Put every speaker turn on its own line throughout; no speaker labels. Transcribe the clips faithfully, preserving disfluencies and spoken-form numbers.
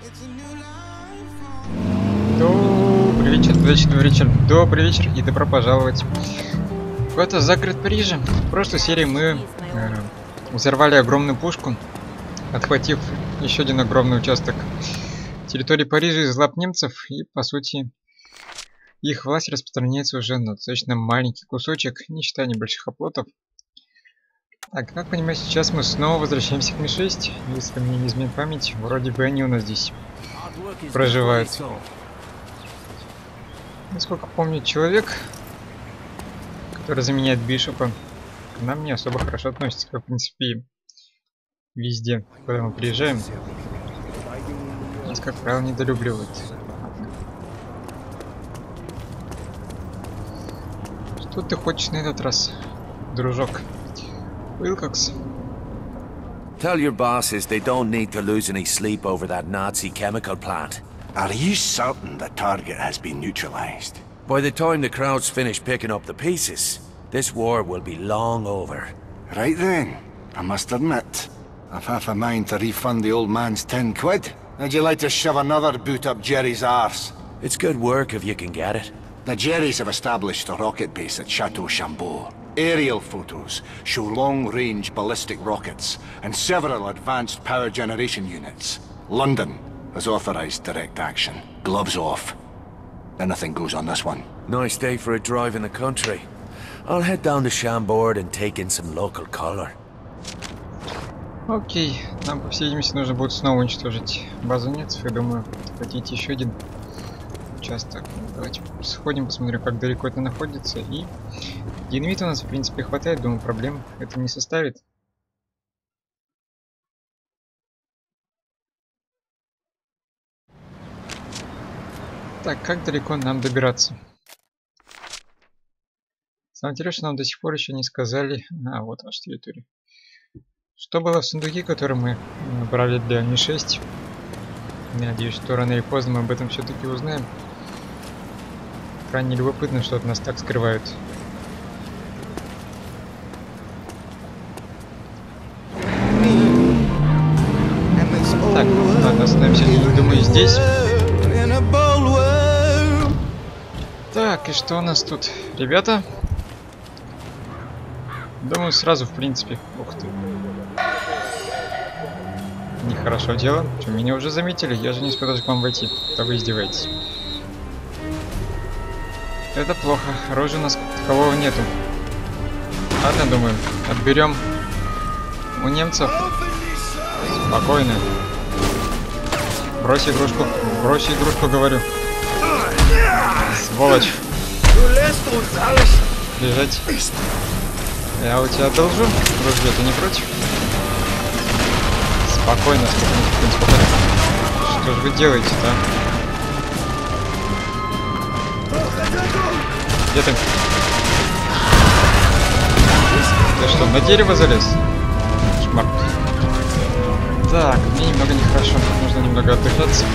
Добрый вечер, удачного вечера, добрый вечер и добро пожаловать в это загород Парижа. В прошлой серии мы э, взорвали огромную пушку, отхватив еще один огромный участок территории Парижа из лап немцев, и по сути их власть распространяется уже на достаточно маленький кусочек, не считая небольших оплотов. Так, как понимаете, сейчас мы снова возвращаемся к Ми шесть, если мне не изменит память, вроде бы они у нас здесь проживают. Насколько помню, человек, который заменяет Бишопа, к нам не особо хорошо относится, как в принципе везде, куда мы приезжаем. Нас, как правило, недолюбливают. Что ты хочешь на этот раз, дружок? Уилкокс.
Tell your bosses they don't need to lose any sleep over that Nazi chemical plant.
Are you certain the target has been neutralized?
By the time the crowds finish picking up the pieces, this war will be long over.
Right then, I must admit, I've half a mind to refund the old man's ten quid. Would you like to shove another boot up Jerry's arse?
It's good work if you can get it.
The Jerrys have established a rocket base at Chateau Chambeau. Aerial photos show long-range ballistic rockets and several advanced power generation units. London has authorized direct action. Gloves off. Anything goes on this one.
Nice day for a drive in the country. I'll head down to Chambord and take in some local color.
Окей, нам, по всей видимости, нужно будет снова уничтожить базу немцев. Я думаю, хотите еще один участок. Давайте сходим, посмотрим, как далеко это находится. И динамита у нас, в принципе, хватает. Думаю, проблем это не составит. Так, как далеко нам добираться? Самое интересное, нам до сих пор еще не сказали. А, вот наша территория. Что было в сундуке, который мы брали для Ми шесть? Надеюсь, что рано или поздно мы об этом все-таки узнаем. Крайне любопытно, что от нас так скрывают. Так, ладно, остановимся, думаю, здесь. Так, и что у нас тут? Ребята? Думаю, сразу, в принципе. Ух ты. Нехорошо дело. Что, меня уже заметили? Я же не успел даже к вам войти. Да вы издеваетесь. Это плохо. Оружия у нас такового нету. Ладно, думаю, отберем у немцев. Спокойно. Брось игрушку. Брось игрушку, говорю. Сволочь. Лежать. Я у тебя одолжу. Ружье, ты не против? Спокойно, спокойно, спокойно, спокойно. Что же вы делаете-то? Где ты? Ты что, на дерево залез? Шмар. Так, мне немного нехорошо. Нужно немного отдыхаться.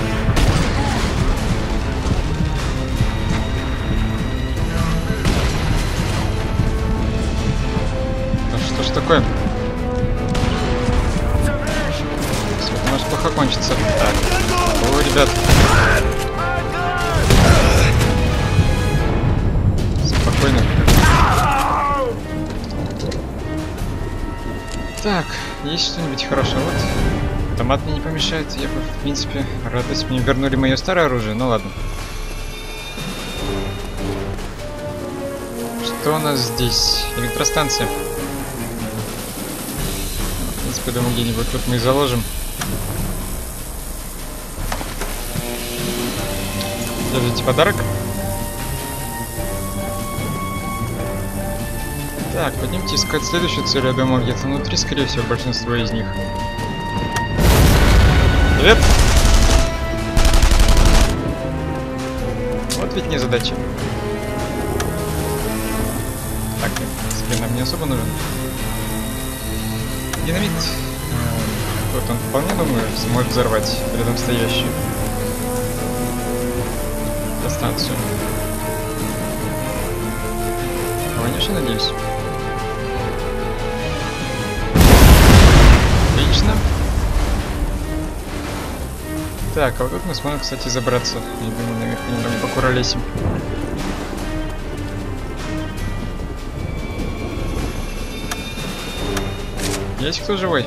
Ну что ж такое? Это может плохо кончится. Так. О, ребят. Спокойно. Так, есть что-нибудь хорошее? Вот. Автомат мне не помешает. Я бы, в принципе, рад, если бы мне вернули мое старое оружие. Ну ладно. Что у нас здесь? Электростанция. В принципе, думаю, где-нибудь тут мы и заложим. Держите подарок. Так, пойдемте искать следующую цель. Я думаю, где-то внутри, скорее всего, большинство из них. Привет! Вот ведь незадача. Так, себе нам не особо нужен. Динамит. Вот он вполне, думаю, сможет взорвать рядом стоящую станцию. Конечно, надеюсь. Отлично. Так, а вот тут мы сможем, кстати, забраться. Я думаю, наверх немного покуролесим. Есть кто живой?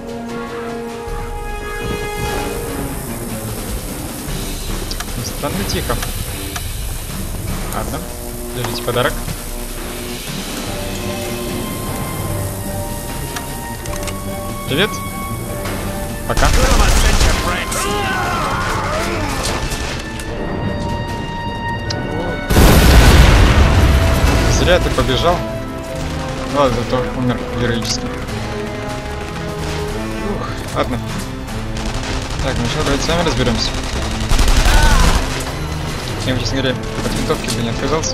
Странно тихо. Ладно, держите подарок. Привет. Пока. Зря ты побежал. Ладно, зато умер героически. Ух, ладно. Так, ну что, давайте сами разберемся. Я, честно говоря, от винтовки бы не отказался.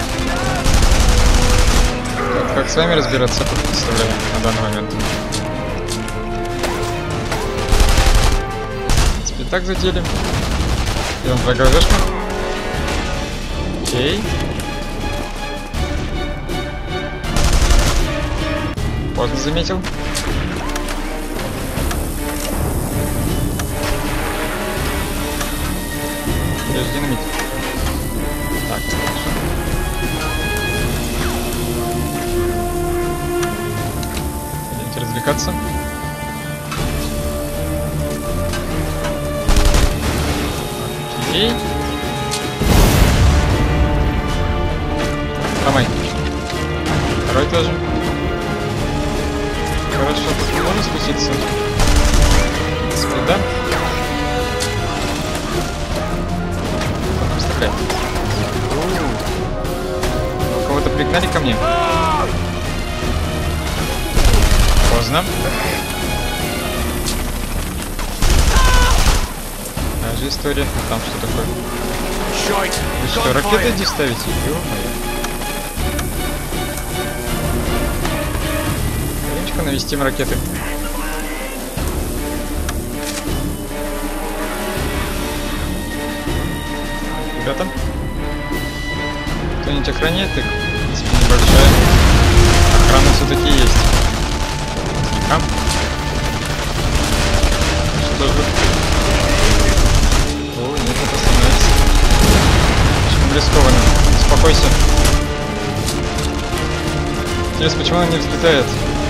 Как, как с вами разбираться, я представляю на данный момент. В принципе, так задели. Делаем два ГВшка. Окей. Поздно заметил. Есть динамит. Так, хорошо. Идемте развлекаться. Окей. Ломай. Второй тоже. Хорошо, тут не можно спуститься. Да? Потом стреляй. Кого-то пригнали ко мне. Поздно. Та же история. А там что такое? Вы что, ракеты здесь ставите? Ё-моё. Ленечка, навестим ракеты. Ребята, кто-нибудь охраняет их? В принципе, небольшая охрана все-таки есть. А? Что же? О, нет, это становится слишком рискованно. Успокойся. Интересно, почему она не взлетает?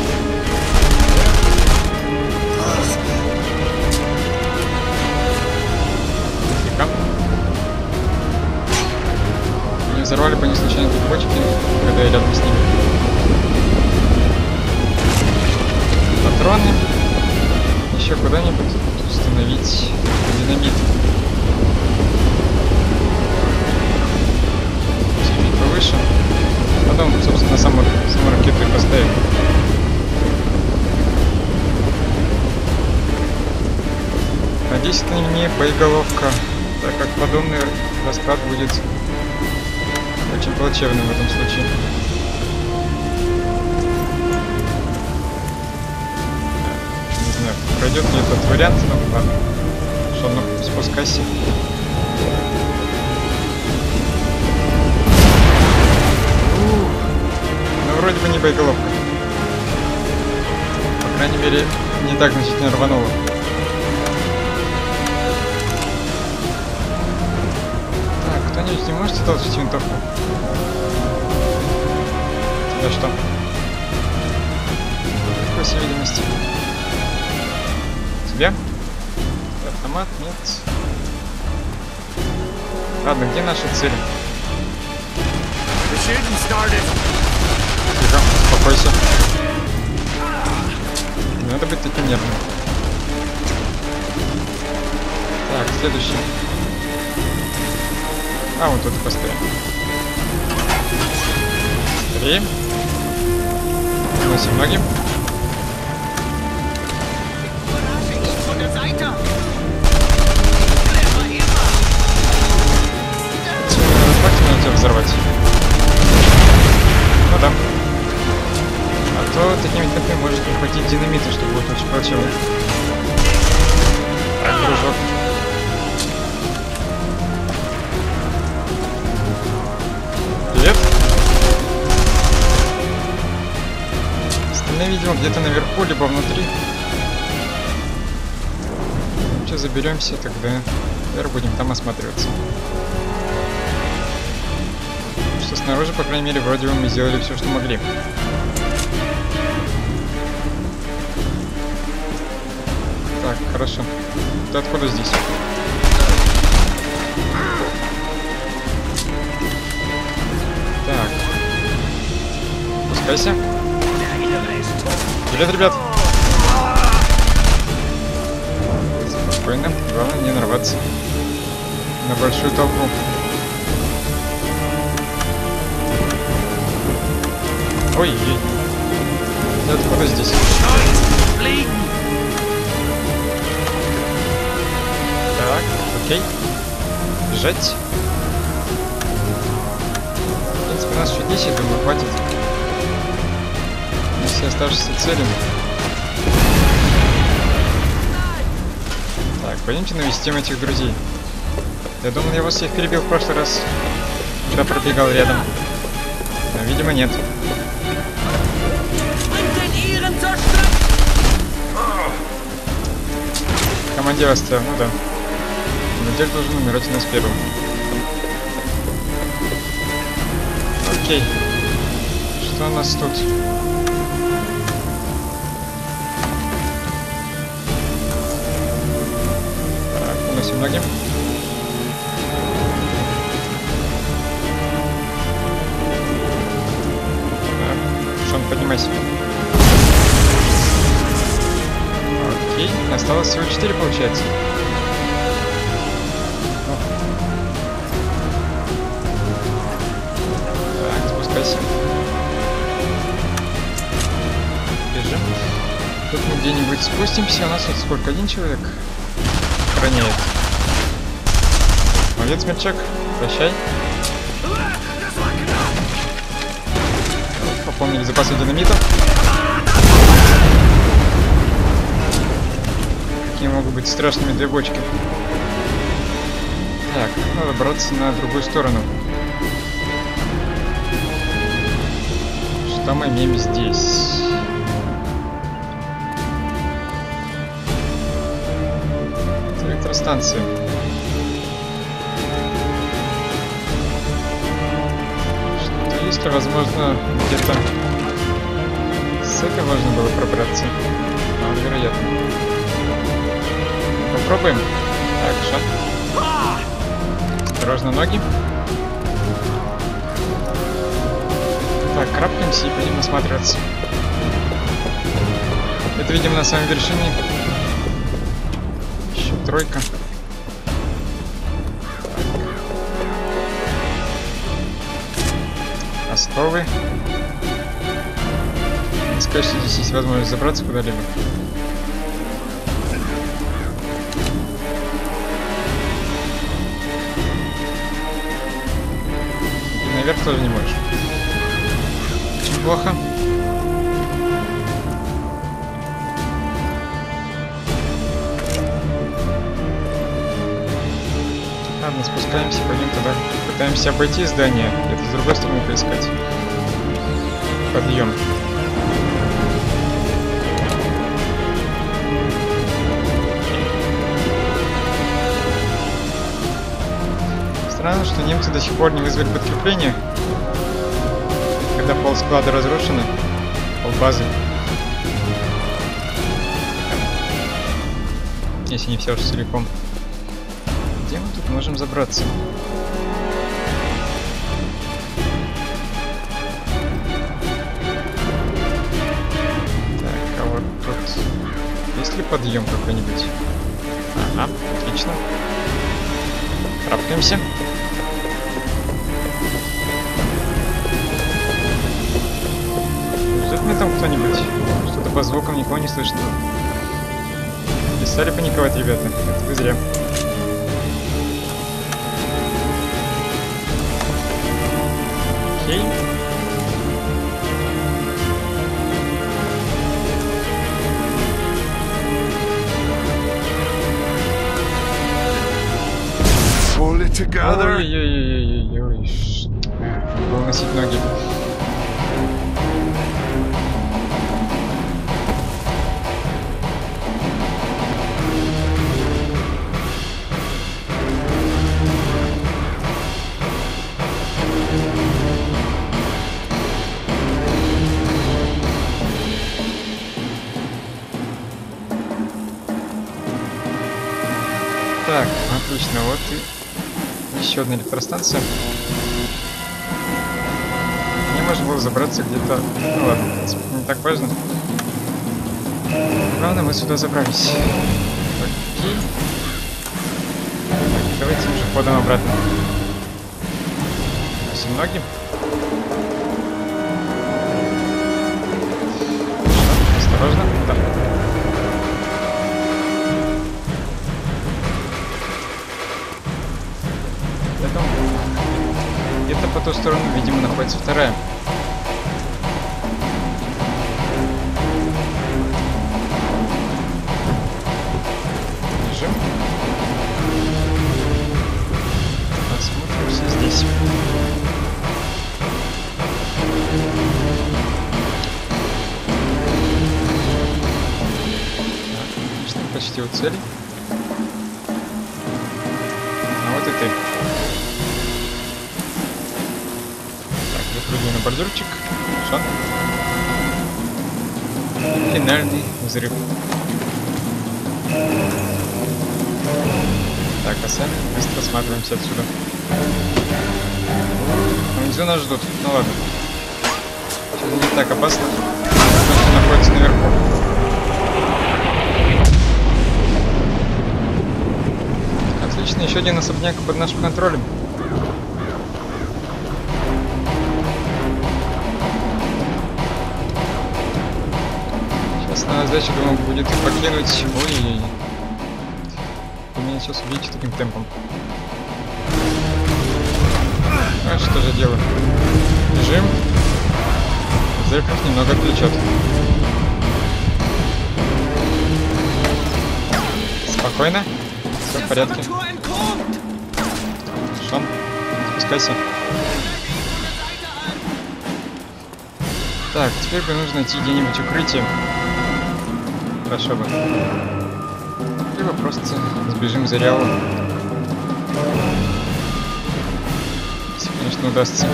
Взорвали по ней случайно бочки, когда я рядом с ними. Патроны. Еще куда-нибудь установить динамит. Чуть повыше. Потом, собственно, саму, саму ракету и поставим. Надеюсь, это не боеголовка, так как подобный расклад будет очень плачевным в этом случае. Не знаю, пройдет ли этот вариант, но ладно. Что, ну, спускайся. Ну, вроде бы не боеголовка. По крайней мере, не так значительно рвануло. Так, кто-нибудь не можете толчить винтовку? Да что? По всей видимости. Тебе? Автомат? Нет. Ладно, где наши цели? Тихо, успокойся. Не надо быть таким нервным. Так, следующий. А, вот тут поставим. Скорее. Носим ноги. Хватит на тебя взорвать. Ну да. А то такими темпами может не хватить динамита, что будет очень плачевно. Так, дружок. Привет. Остальные, видимо, где-то наверху, либо внутри. сейчас заберемся, тогда наверное, будем там осматриваться. Что снаружи, по крайней мере, вроде бы мы сделали все, что могли. Так, хорошо. Ты откуда здесь? Так. Пускайся. Привет, ребят. Спокойно. Главное не нарваться на большую толпу. Ой-ой. Ты откуда здесь? Так, окей. Бежать. В принципе, у нас еще десять, думаю, хватит. Все оставшиеся цели. Так, пойдемте навестим этих друзей. Я думал, я вас всех перебил в прошлый раз, когда пробегал рядом. Но, видимо, нет. Командир оставил, ну да. Командир должен умирать у нас первым. Окей. Что у нас тут? Так, уносим ноги. Так, Шон, поднимайся. Окей, осталось всего четыре, получается. Так, спускайся. Бежим. Тут мы где-нибудь спустимся. У нас вот сколько? Один человек охраняет. Молодец, Мельчак. Прощай. Пополнили запасы динамита. Какие могут быть страшными две бочки. Так, надо браться на другую сторону. Что мы имеем здесь? Электростанция. Что есть ли, возможно, где-то с этой можно было пробраться? А, вероятно. Попробуем. Так, шаг. Осторожно, ноги. Так, крапкаемся и будем осматриваться. Это, видимо, на самой вершине. Еще тройка. Островы. Не скажешь, что здесь есть возможность забраться куда-либо. И наверх тоже не можешь. Очень плохо. Ладно, спускаемся, пойдем туда. Пытаемся обойти здание, где-то с другой стороны поискать. Подъем. Странно, что немцы до сих пор не вызвали подкрепление, когда пол склада разрушены, пол базы. Если не все уже целиком. Где мы тут можем забраться? Так, а вот тут... Есть ли подъем какой-нибудь? Ага, отлично. Крапкаемся. Ждет мне там кто-нибудь? Что-то по звукам никого не слышно. Не стали паниковать, ребята. Это вы зря. Окей. Ой-ой-ой-ой-ой-ой. Надо носить ноги. Так, отлично, вот и еще одна электростанция. Не можно было забраться где-то. Ну ладно, в принципе, не так важно. Главное, мы сюда забрались. Окей. Так, давайте уже ходом обратно. Ноги. Осторожно. Да. Где-то по ту сторону, видимо, находится вторая. Бежим. Посмотримся здесь. Почти у цели. А вот и ты. Так, запрыгиваю на бордюрчик. Хорошо. Финальный взрыв. Так, а сами быстро осматриваемся отсюда. Внизу нас ждут. Ну ладно. Сейчас не так опасно. Он находится наверху. Отлично, еще один особняк под нашим контролем. Сейчас на задача, думаю, будет их покинуть. Ой-ой-ой. Вы меня сейчас убьете таким темпом. А что же делаю? Бежим. Взрыв их немного отвлечет. Спокойно. Все в порядке. Хорошо. Спускайся. Так, теперь бы нужно найти где-нибудь укрытие. Хорошо бы. Либо просто сбежим за Реалу. Если, конечно, удастся.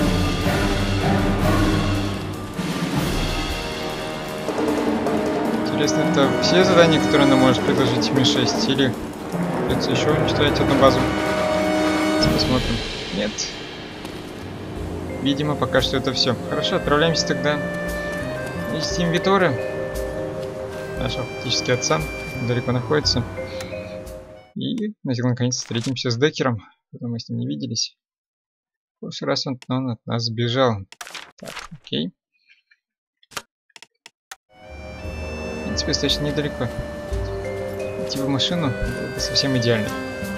Интересно, это все задания, которые она может предложить Ми шесть, или придется еще уничтожать одну базу? Давайте посмотрим. Нет. Видимо, пока что это все. Хорошо, отправляемся тогда. Есть инвиторы. Нашего фактически отца. Далеко находится. И наконец встретимся с Деккером. Потом мы с ним не виделись. В прошлый раз он, он от нас сбежал. Так, окей. В принципе, достаточно недалеко. Идти в машину было бы совсем идеально.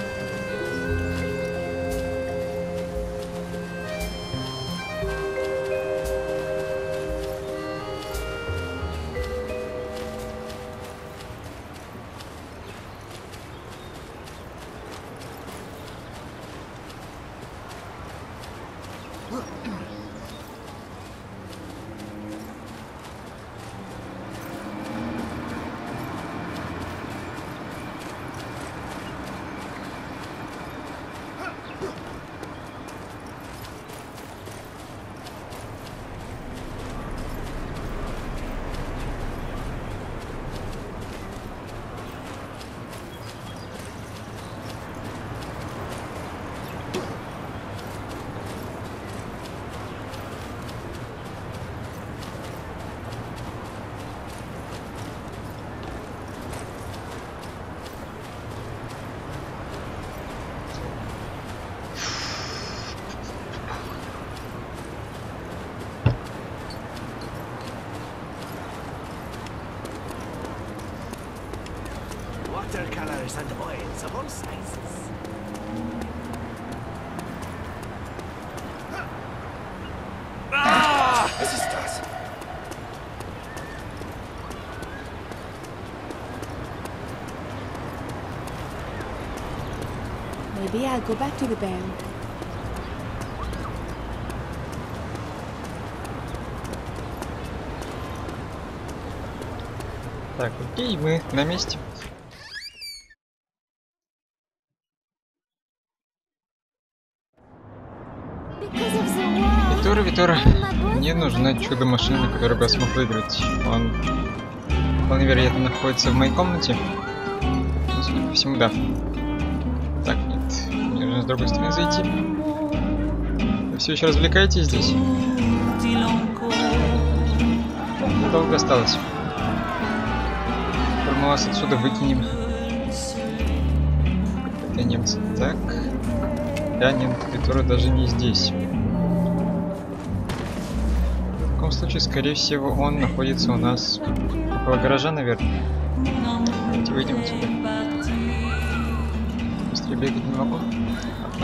Watercolors and oils of all sizes. Ah! Was ist das?
Maybe I'll go back to the band.
Так, окей, мы на месте. Витора, Витора, мне нужна чудо-машина, которая бы я смог выиграть. Он, вполне вероятно, находится в моей комнате. Ну, судя по всему, да. можно с другой стороны зайти. Вы все еще развлекаетесь здесь? Долго осталось. Теперь мы вас отсюда выкинем. Это немцы. Так. Янин, который даже не здесь. В таком случае, скорее всего, он находится у нас около гаража, наверное. Давайте выйдем отсюда. Быстрее бегать не могу. Ладно.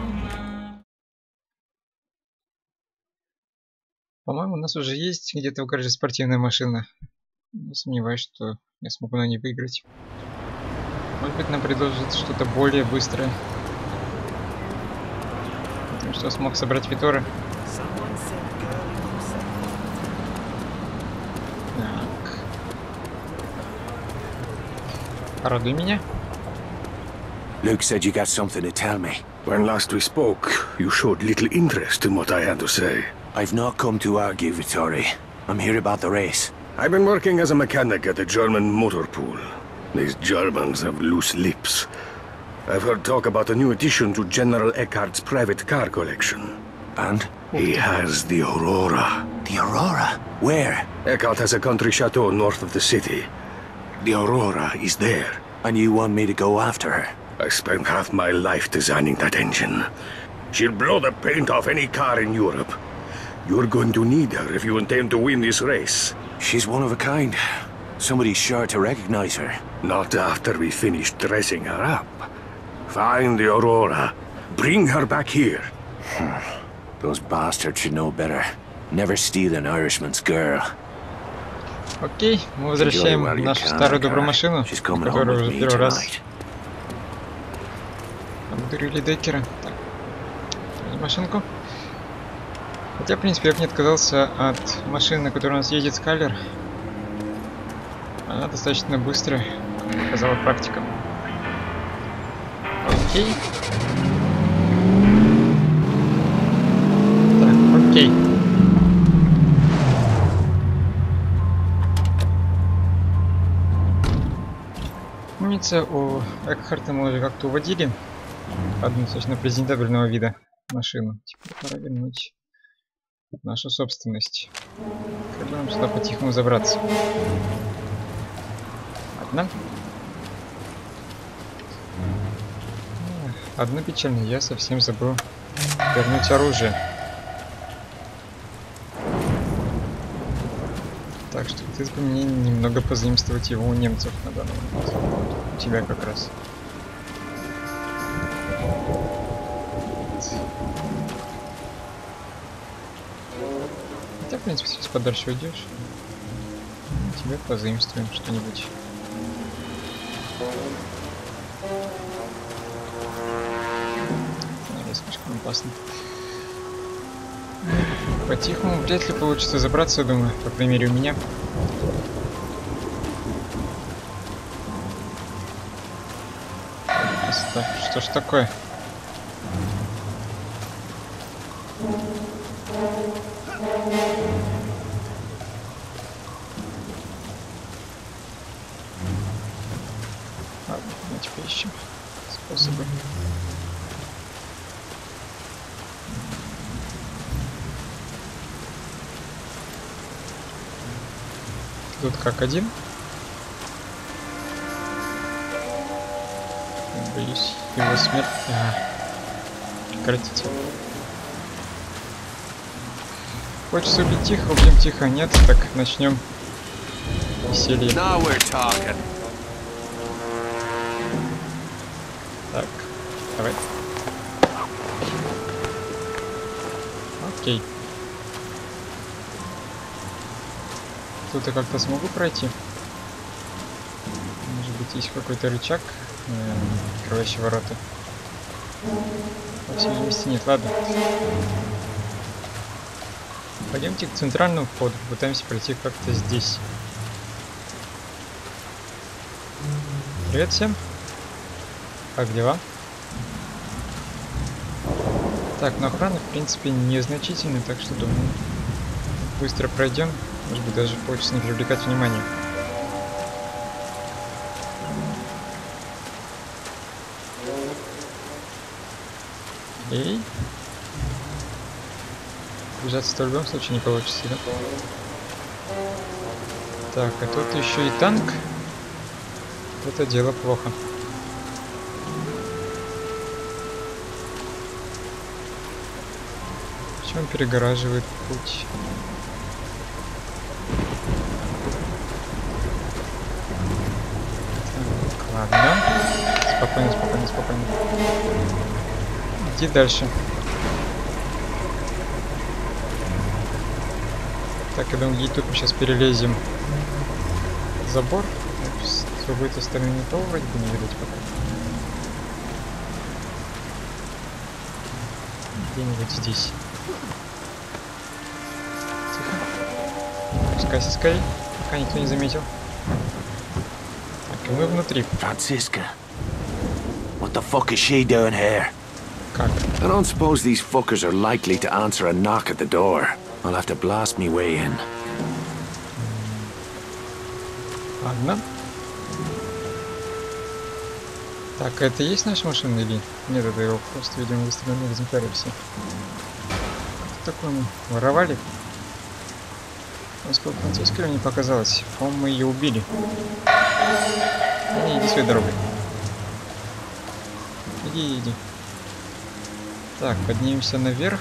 По-моему, у нас уже есть где-то в гараже спортивная машина. Но сомневаюсь, что я смогу на ней выиграть. Может быть, нам предложат что-то более быстрое. Потому что смог собрать Виторы. Так. Порадуй меня.
Luke said you got something to tell me.
When last we spoke, you showed little interest in what I had to say.
I've not come to argue, Vittori. I'm here about the race.
I've been working as a mechanic at a German motor pool. These Germans have loose lips. I've heard talk about a new addition to General Eckhart's private car collection.
And?
He has the Aurora.
The Aurora? Where?
Eckhart has a country chateau north of the city. The Aurora is there.
And you want me to go after her?
I spent half my life designing that engine. She'll blow the paint off any car in Europe. You're going to need her if you intend to win this race.
She's one of a kind. Somebody's sure to recognize her.
Not after we finish dressing her up. Find the Aurora. Bring her back here.
Those bastards should know better. Never steal an Irishman's girl.
Окей, мы возвращаем нашу старую добрую машину, которую уже первый раз обдурили Деккера. Так, машинку. Хотя, в принципе, я бы не отказался от машины, на которой у нас едет Скайлер. Она достаточно быстрая, как показала практика. Окей. Так, окей. Помнится, у Экхарта мы уже как-то уводили одну достаточно презентабельного вида машину. Теперь пора вернуть нашу собственность. Как бы нам сюда по-тихому забраться? Ладно. Одно печально, я совсем забыл вернуть оружие. Так что ты бы мне немного позаимствовать его у немцев на данный момент. У тебя как раз. Хотя, в принципе, сейчас подальше уйдешь. Тебе позаимствуем что-нибудь. Не, слишком опасно. По-тихому вряд ли получится забраться, я думаю, по крайней мере у меня. Красота. Что ж такое? Ладно, давайте поищем способы. Тут как один. Боюсь его смерть. А, прекратите. Хочется убить тихо, убьем тихо. Нет, так начнем веселье. Так, давай. Окей. Тут я как-то смогу пройти. Может быть, есть какой-то рычаг, э, открывающий ворота. По всей видимости, нет. Ладно. Пойдемте к центральному входу. Попытаемся пройти как-то здесь. Привет всем. Как дела? Так, но охрана, в принципе, незначительная, так что думаю, быстро пройдем. Может быть, даже получится не привлекать внимание. Эй. Бежать-то в любом случае не получится, да? Так, а тут еще и танк. Это дело плохо. Почему он перегораживает путь? Так, ладно. Спокойно, спокойно, спокойно. Иди дальше. Так, я думаю, и тут мы сейчас перелезем забор. С другой стороны не то вроде бы не видать пока. Где-нибудь здесь. Тихо. Спускайся скорее, пока никто не заметил. Так, и мы внутри.
Francisca. What the fuck is she doing here?
Как?
I don't suppose these fuckers are likely to answer a knock at the door. I'll have to blast me way in.
Ладно. Так, это есть наша машина или нет? Это его просто, видимо, выставленные экземпляры все. Что такое мы воровали? Насколько французская не показалось. По-моему, мы ее убили. Не, иди своей дорогой. Иди, иди. Так, поднимемся наверх.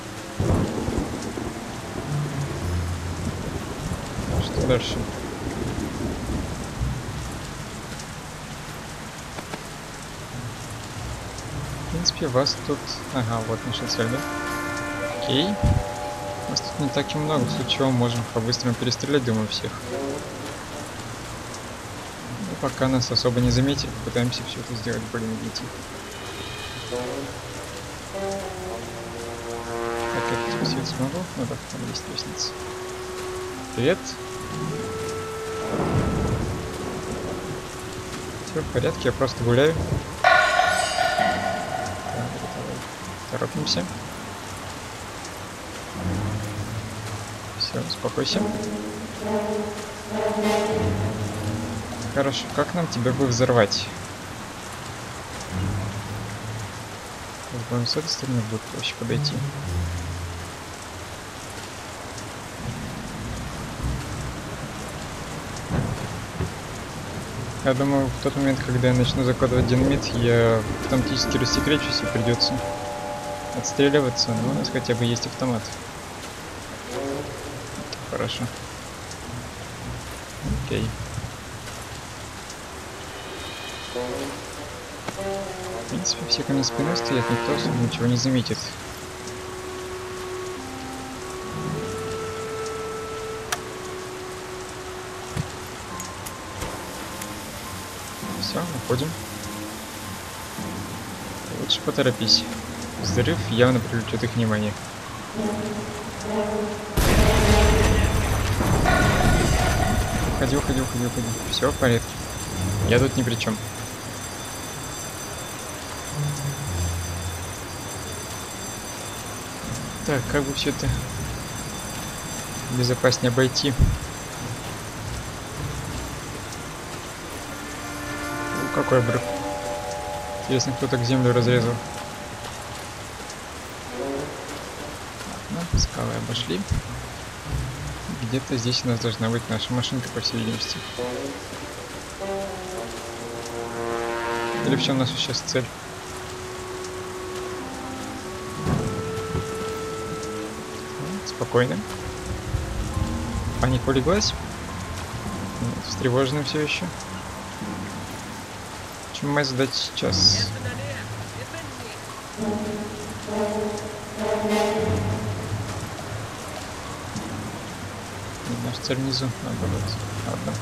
Что дальше? В принципе, вас тут... Ага, вот наша цель, да? Окей. Нас тут не так и много, в случае чего можем по-быстрому перестрелять, думаю, всех. Но пока нас особо не заметили, пытаемся все это сделать более тихо. Так, я спустить смогу? Ну да, там есть лестница. Привет. Все в порядке, я просто гуляю. Торопимся. Все, успокойся. Хорошо, как нам тебя бы взорвать? С этой стороны будет проще подойти. Я думаю, в тот момент, когда я начну закладывать динамит, я автоматически рассекречусь и придется отстреливаться, но у нас хотя бы есть автомат. Это хорошо. Окей. В принципе, все ко мне спиной стоят, никто особо ничего не заметит. Все, уходим. Лучше поторопись. Взрыв явно привлечет их внимание. Уходи, уходи, уходи, уходи. Все в порядке. Я тут ни при чем. Так, как бы все это безопаснее обойти? Ну, какой обрыв. Интересно, кто так землю разрезал. Ладно, скалы обошли. Где-то здесь у нас должна быть наша машинка, по всей видимости. Или в чем наша сейчас цель? Спокойно. Паника улеглась. Нет, встревожена все еще. В чем моя задача сейчас? Наша цель внизу, наоборот. Ладно.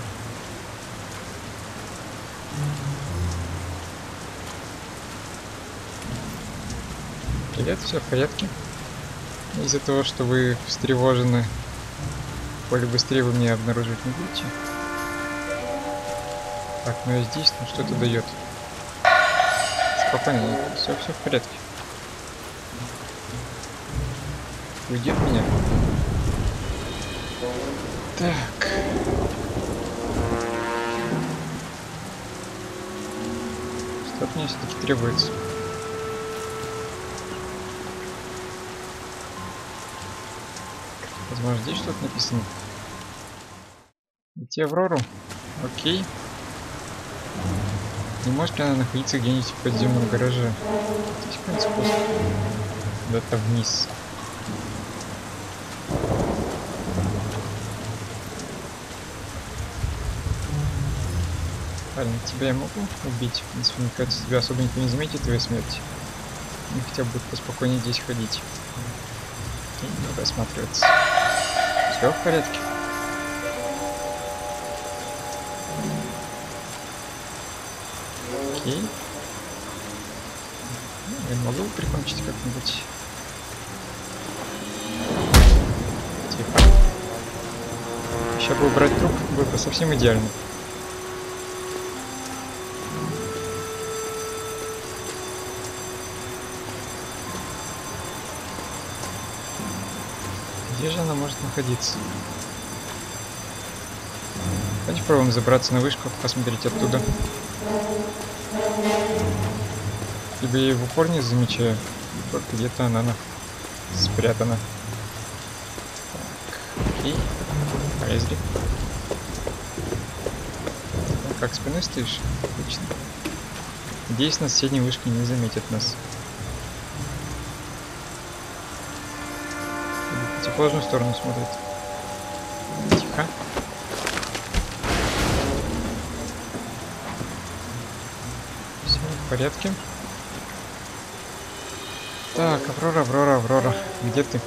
Привет, все в порядке. Из-за того, что вы встревожены, более быстрее вы меня обнаруживать не будете. Так, ну и здесь, ну что это дает? Спокойно, все, все в порядке. Уйди от меня. Так. Что от меня все-таки требуется? Возможно, здесь что-то написано. Идти Аврору. Окей. Не может ли она находиться где-нибудь в подземном гараже? Здесь какой-нибудь способ. Куда-то вниз. Парень, тебя я могу убить? В принципе, мне кажется, тебя особо никто не заметит, твоей смерти. Мне хотя бы будет поспокойнее здесь ходить. И не надо осматриваться. Все в порядке. Окей. Я могу прикончить как-нибудь. Тихо. Еще бы убрать труп, было бы совсем идеально. Где же она может находиться? Давайте попробуем забраться на вышку, посмотреть оттуда. Либо я ее в упор не замечаю, либо где-то она на... спрятана. Так, окей. Полезли. Ну, как, спиной стоишь? Отлично. Надеюсь, на соседней вышке не заметят нас. В противоположную сторону смотрит. Тихо. Все в порядке. Так, Аврора, Аврора, Аврора. Где ты?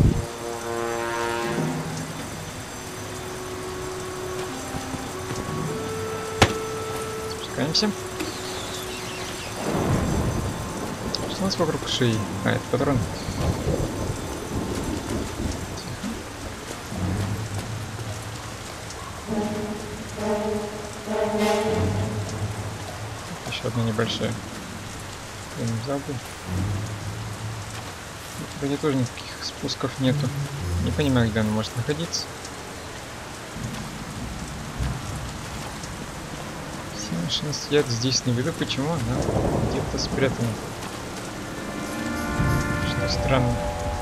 Спускаемся. Что у нас вокруг шеи? А, это патрон. Еще одна небольшая. Я не забыл. Вроде тоже никаких спусков нету. Не понимаю, где она может находиться. Все машины стоят здесь, не виду, почему она где-то спрятана. Что странно.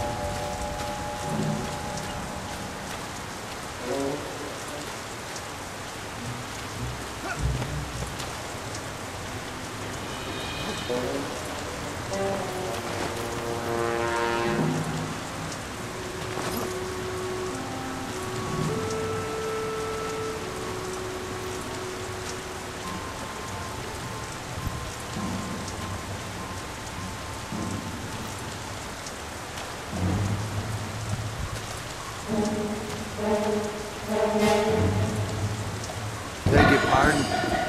Beg your pardon?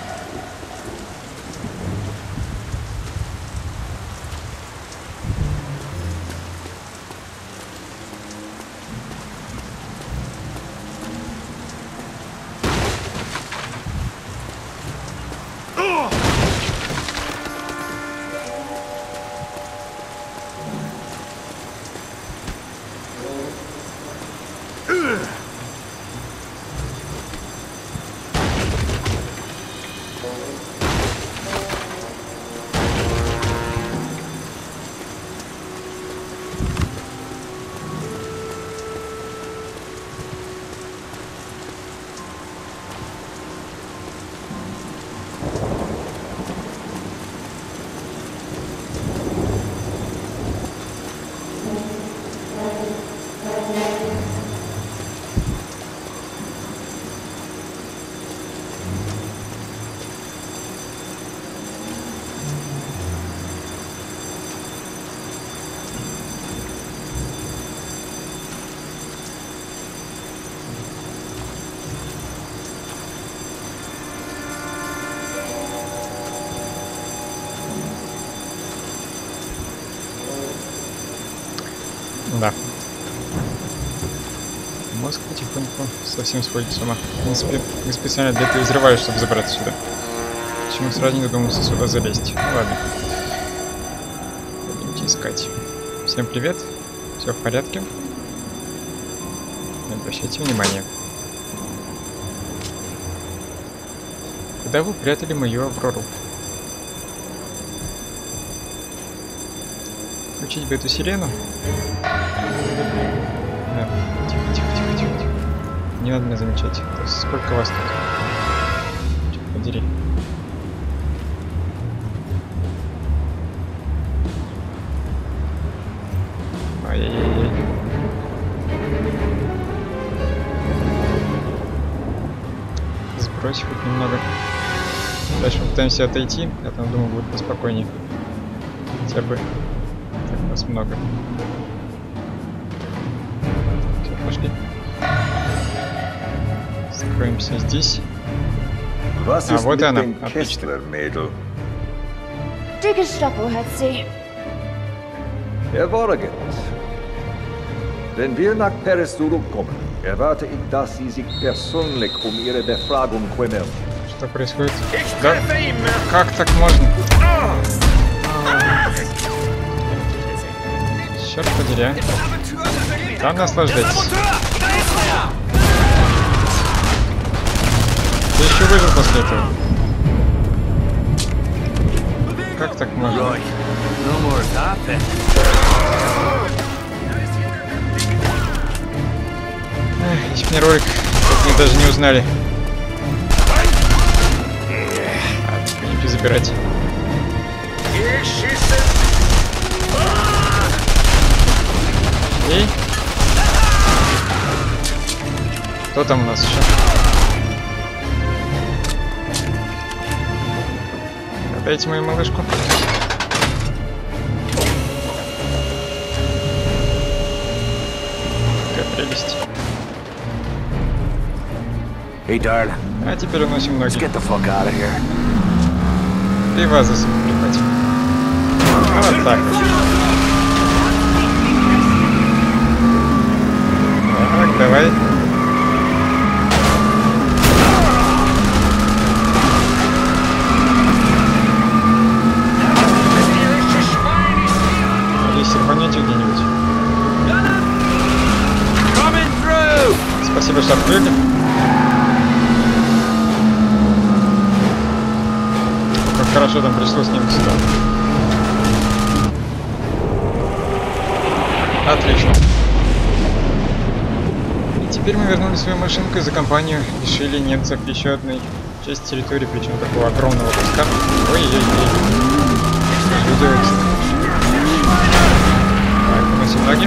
Да. Мозг потихоньку совсем сходит с ума. В принципе, мы специально для этого взрывали, чтобы забраться сюда. Почему сразу не додумался сюда залезть? Ну ладно. Пойдемте искать. Всем привет. Все в порядке. Не обращайте внимания. Куда вы прятали мою Аврору? Включить бы эту сирену. Э, тихо, тихо, тихо, тихо, тихо. Не надо меня замечать. То есть сколько вас тут? Черт подери. Ай-яй-яй-яй. Сбрось хоть немного. Дальше пытаемся отойти. Я там думаю, будет поспокойнее. Хотя бы. Так, нас много. Все, пошли. Скроемся здесь.
Was
А,
ist
вот и
mit
она.
dem
Отлично.
Kessler, Mädel?
Die Gestapo hat sie.
Hervorragend. Wenn wir nach Paris zurückkommen, erwarte ich, dass Sie sich persönlich um Ihre Befragung kümmern.
Что происходит? Да? Как так можно? Черт подери, а. Там наслаждайтесь. Ты еще выжил после этого. Как так можно?
Right. No more of that then.
Эх, если бы не ролик, то мы даже не узнали. Не забирать. Эй! Кто там у нас еще? Дайте мою малышку. Какая прелесть.
Hey, darling.
А теперь уносим
Let's
ноги.
get the fuck out of here.
И вас за собой прихватим. Вот так вот. Так, давай. Надеюсь, серпанете где-нибудь. Спасибо, что открыли. Как хорошо там пришлось с ним сюда. Отлично. И теперь мы вернули свою машинку и за компанию лишили немцев еще одной части территории, причем такого огромного куска. Ой-ой-ой. Что делается? Так, выносим ноги.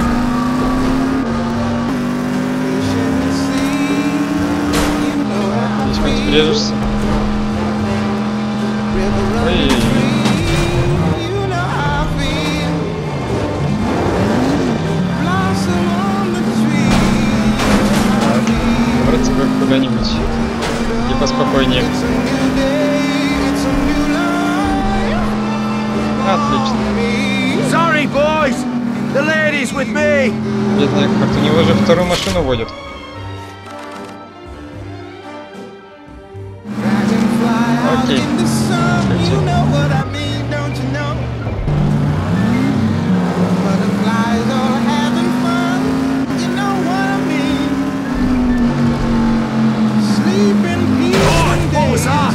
Здесь хоть врежешься. Ой-ой-ой. Добраться бы куда-нибудь и поспокойнее. Отлично.
Sorry, boys. The lady's with me.
Бедняк, как-то у него же вторую машину водят. Окей.
What was that?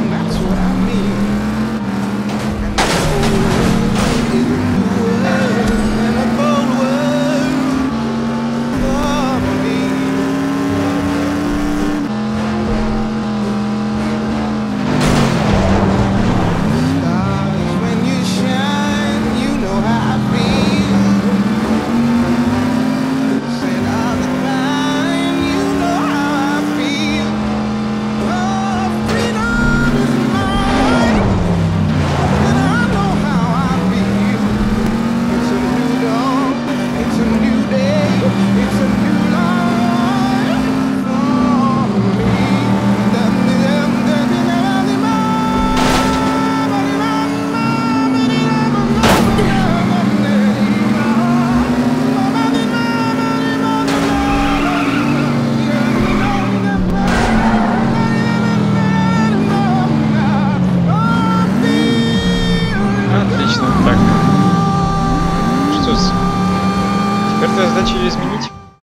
Отлично. Так. Что ж. Теперь задача ее изменить.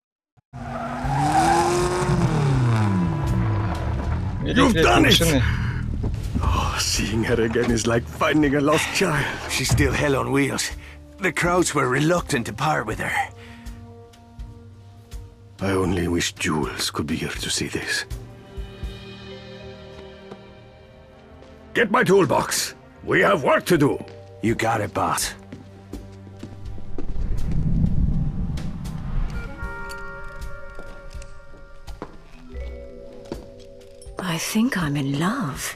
You've done it!
Машины.
Oh, seeing her again is like finding a lost child.
She's still hell on wheels. The Krauts were reluctant to part with her.
I only wish Jules could be here to see this. Get my toolbox. We have work to do.
You got it, boss.
I think I'm in love.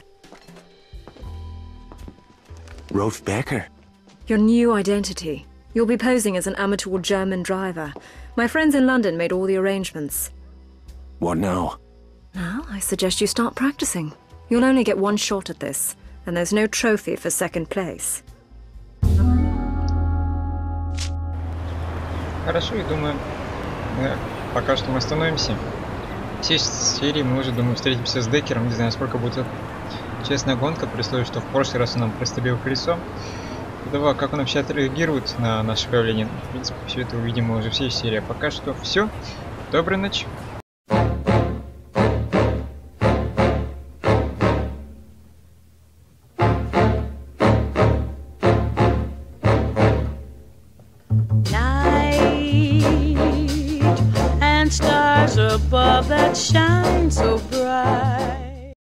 Rolf Becker.
Your new identity. You'll be posing as an amateur German driver. My friends in London made all the arrangements.
What now?
Now, I suggest you start practicing. You'll only get one shot at this, and there's no trophy for second place.
Хорошо, я думаю, мы пока что мы остановимся. В всей серии мы уже, думаю, встретимся с Деккером. Не знаю, сколько будет честная гонка, при условии, что в прошлый раз он нам прострелил колесо. Давай, как он вообще отреагирует на наше появление. В принципе, все это увидим мы уже в всей серии. А пока что все. Доброй ночи.
Night and stars above that shine so bright.